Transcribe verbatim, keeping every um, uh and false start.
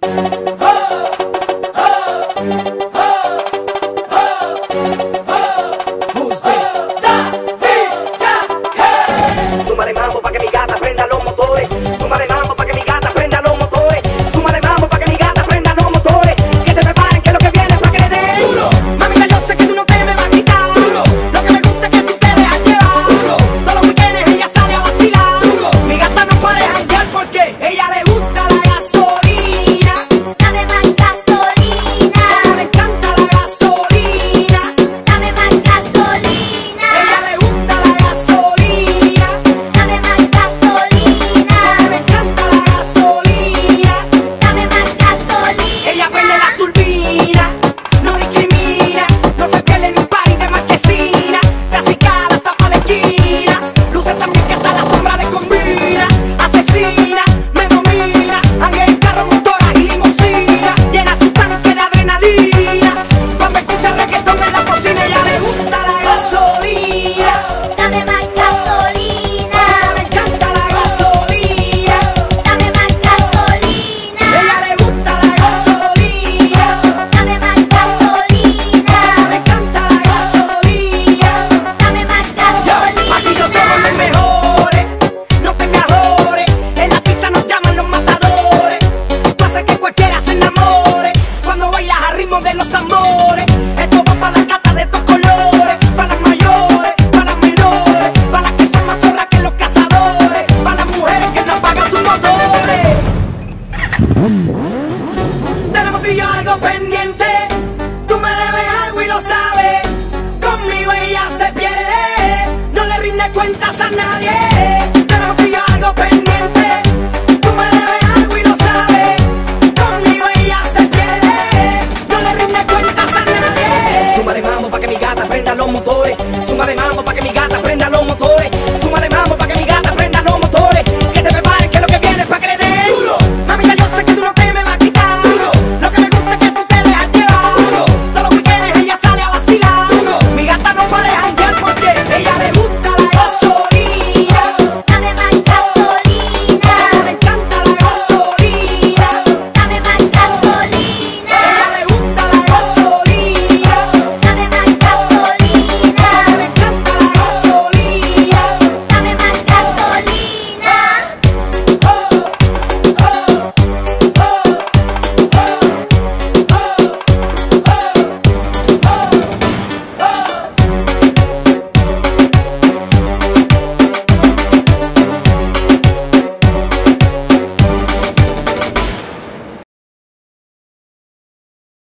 Súmale mambo pa' que mi gata prenda los motores. Súmale mambo pa' que mi gata prenda los motores. Súmale mambo pa' que mi gata prenda los motores. Que se preparen que lo que viene es pa' que le den duro. Mamita, yo sé que tú no te me vas a quitar duro. Lo que me gusta es que tú te dejas llevar duro. Todos los weekends ella sale a vacilar duro. Mi gata no puede janguear porque ella le gusta la gasolina. Dame más gasolina. Ella le encanta la gasolina. Dame más gasolina. Ella le gusta la gasolina. Dame más gasolina. Ella le encanta la gasolina. Dame más gasolina. Ella prende la turbina, no discrimina, no se pierde en un party de marquesina. Se acicala hasta pa' la esquina, luce también que hasta la sombra le combina. Asesina, me domina, anda en carro, motoras y limusina. Llena su tanque de adrenalina, cuando escucha reggaetón en la cocina. Ella le gusta la gasolina. Dame más gasolina. Ella le encanta la gasolina. Dame más gasolina. Ella le gusta la gasolina. Dame más gasolina. Ella le encanta la gasolina. Dame más gasolina. Aquí no somos los mejores, no te mejores. En la pista nos llaman los matadores. Tú haces que cualquiera se enamore cuando bailas al ritmo de los tambores. Esto va para las gatas de estos colores, para las mayores, para las menores, para las que son más zorras que los cazadores, para las mujeres que no apagan sus motores. Tenemos tú y yo algo pendiente, tú me debes algo y lo sabes. Conmigo ella se pierde, no le rinde cuentas a nadie.